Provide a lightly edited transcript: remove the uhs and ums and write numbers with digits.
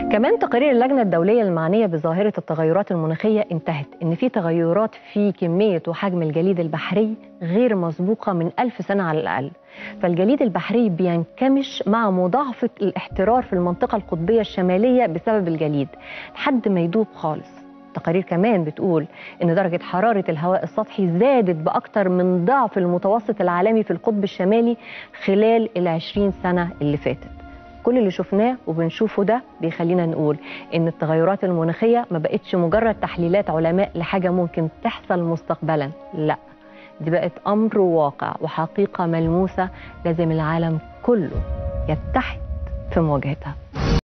كمان تقارير اللجنة الدولية المعنية بظاهرة التغيرات المناخية انتهت إن في تغيرات في كمية وحجم الجليد البحري غير مسبوقة من 1000 سنة على الأقل. فالجليد البحري بينكمش مع مضاعفة الاحترار في المنطقة القطبية الشمالية بسبب الجليد لحد ما يدوب خالص. التقارير كمان بتقول إن درجة حرارة الهواء السطحي زادت بأكتر من ضعف المتوسط العالمي في القطب الشمالي خلال ال20 سنة اللي فاتت. كل اللي شفناه وبنشوفه ده بيخلينا نقول إن التغيرات المناخية ما بقتش مجرد تحليلات علماء لحاجة ممكن تحصل مستقبلا، لا، دي بقت أمر واقع وحقيقة ملموسة لازم العالم كله يتحد في مواجهتها.